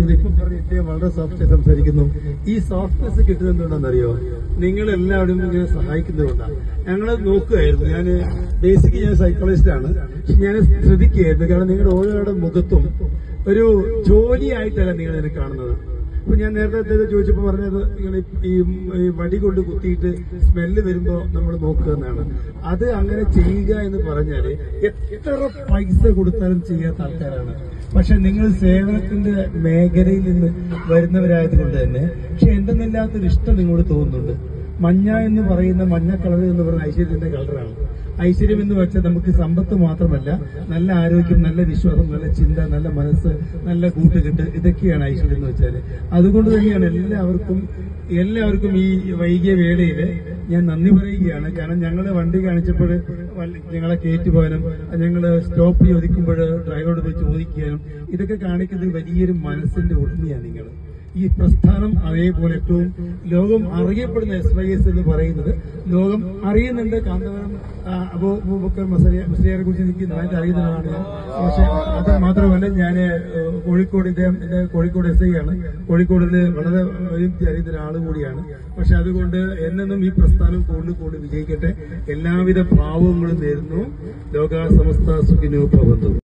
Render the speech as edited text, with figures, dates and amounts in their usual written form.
സംസാരിക്കുന്നു. ഇപ്പൊ പറഞ്ഞ ഇദ്ദേഹം വളരെ സോഫ്റ്റ് സംസാരിക്കുന്നു. ഈ സോഫ്റ്റ്നെസ് കിട്ടുന്നത് എന്തുകൊണ്ടാണെന്നറിയോ? നിങ്ങളെല്ലാവരും ഇങ്ങനെ സഹായിക്കുന്നതുകൊണ്ടാണ്. ഞങ്ങളത് നോക്കുകയായിരുന്നു. ഞാൻ ബേസിക്കലി ഞാൻ സൈക്കോളജിസ്റ്റാണ്. പക്ഷെ ഞാൻ ശ്രദ്ധിക്കുകയായിരുന്നു. കാരണം നിങ്ങളുടെ ഓരോരുടെ മുഖത്തും ഒരു ജോലിയായിട്ടല്ല നിങ്ങൾ ഇതിനെ കാണുന്നത്. ഇപ്പൊ ഞാൻ നേരത്തെ ചോദിച്ചപ്പോ പറഞ്ഞത് നിങ്ങൾ ഈ വടി കൊണ്ട് കുത്തിയിട്ട് സ്മെല്ല് വരുമ്പോ നമ്മൾ നോക്കുക എന്നാണ്. അത് അങ്ങനെ ചെയ്യുക എന്ന് പറഞ്ഞാല് എത്ര പൈസ കൊടുത്താലും ചെയ്യാത്ത ആൾക്കാരാണ്. പക്ഷെ നിങ്ങൾ സേവനത്തിന്റെ മേഖലയിൽ നിന്ന് വരുന്നവരായതുകൊണ്ട് തന്നെ പക്ഷെ എന്തെന്നില്ലാത്തൊരു ഇഷ്ടം നിങ്ങളോട് തോന്നുന്നുണ്ട്. മഞ്ഞ എന്ന് പറയുന്ന മഞ്ഞ കളർ എന്ന് പറയുന്ന ഐശ്വര്യത്തിന്റെ കളറാണ്. ഐശ്വര്യം എന്ന് വെച്ചാൽ നമുക്ക് സമ്പത്ത് മാത്രമല്ല, നല്ല ആരോഗ്യം, നല്ല വിശ്വാസം, നല്ല ചിന്ത, നല്ല മനസ്സ്, നല്ല കൂട്ടുകെട്ട്, ഇതൊക്കെയാണ് ഐശ്വര്യം എന്ന് വെച്ചാൽ. അതുകൊണ്ട് തന്നെയാണ് എല്ലാവർക്കും ഈ വൈകിയ വേളയില് ഞാൻ നന്ദി പറയുകയാണ്. കാരണം ഞങ്ങള് വണ്ടി കാണിച്ചപ്പോൾ ഞങ്ങളെ കയറ്റുപോകാനും ഞങ്ങള് സ്റ്റോപ്പ് ചോദിക്കുമ്പോൾ ഡ്രൈവറോട് പോയി ചോദിക്കാനും ഇതൊക്കെ കാണിക്കുന്നത് വലിയൊരു മനസ്സിന്റെ ഉടമയാണ് നിങ്ങൾ. ഈ പ്രസ്ഥാനം അതേപോലെ ഏറ്റവും ലോകം അറിയപ്പെടുന്ന SYS എന്ന് പറയുന്നത് ലോകം അറിയുന്നുണ്ട്. കാന്തപുരം അബൂബക്കർ മുസ്ലിയാരെ കുറിച്ച് എനിക്ക് നന്നായിട്ട് അറിയുന്നതാണ് ഞാൻ. പക്ഷെ അത് മാത്രമല്ല, ഞാൻ കോഴിക്കോട് എന്റെ കോഴിക്കോട് SI ആണ്. കോഴിക്കോടില് വളരെ അറിയുന്ന ഒരാൾ കൂടിയാണ്. പക്ഷെ അതുകൊണ്ട് എന്നെന്നും ഈ പ്രസ്ഥാനം കൂടുതൽ വിജയിക്കട്ടെ. എല്ലാവിധ ഭാവങ്ങളും നേരുന്നു. ലോക സമസ്ത സുഖിനോ ഭവന്തു.